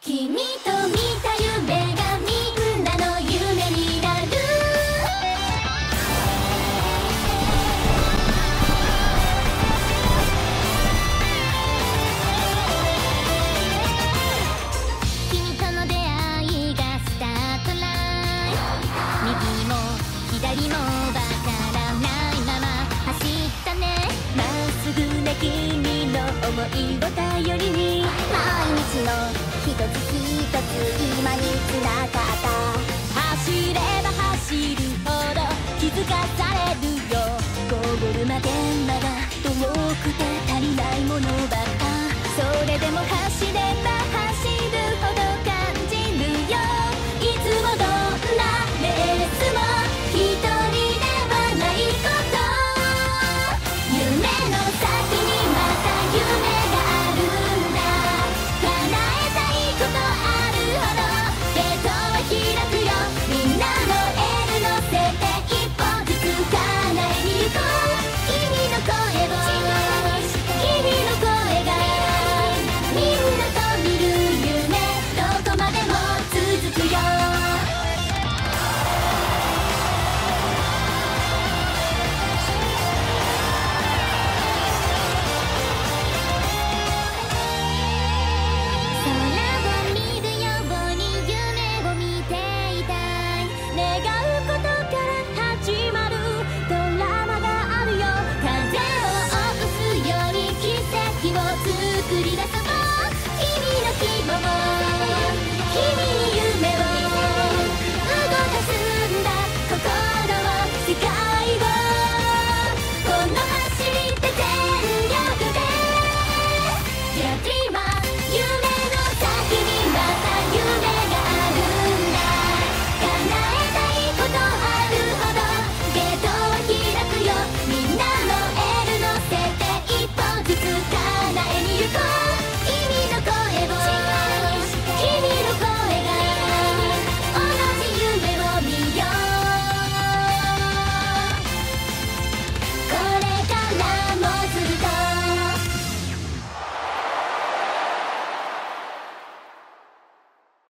君と見た夢がみんなの夢になる。君との出会いがスタートライン、右も左もわからないまま走ったね。まっすぐな君の想いを頼りに、毎日の一つ一つ今につながった。走れば走るほど気づかされるよ。ゴールまでまだ遠くて足りないものばっか。それでも走れば